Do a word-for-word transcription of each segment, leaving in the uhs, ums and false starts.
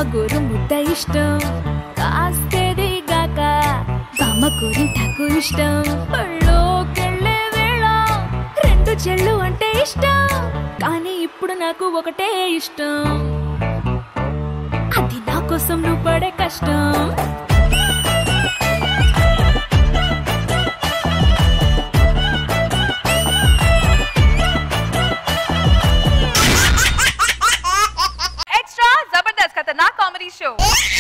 గోరు ముద్ద ఇష్టం, కాస్తేది గాక బామ్మ గోరింటాకు ఇష్టం, పళ్ళోకెళ్ళే వేళ రెండు చెళ్ళు అంటే ఇష్టం, కానీ ఇప్పుడు నాకు ఒకటే ఇష్టం, అది నా కోసం నువ్వు పడే కష్టం. Extra Jabardasth Khatarnak comedy show,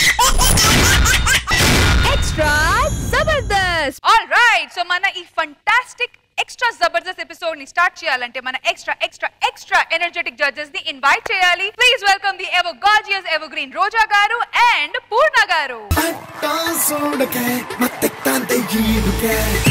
extra Jabardasth. All right, so మన ఈ ఫంటాస్టిక్ ఎక్స్ట్రా జబర్దస్త్ ఎపిసోడ్ ని స్టార్ట్ చేయాలంటే మన extra extra extra energetic judges ని ఇన్వైట్ చేయాలి. Please welcome the ever gorgeous evergreen Roja గారు అండ్ పూర్ణ గారు.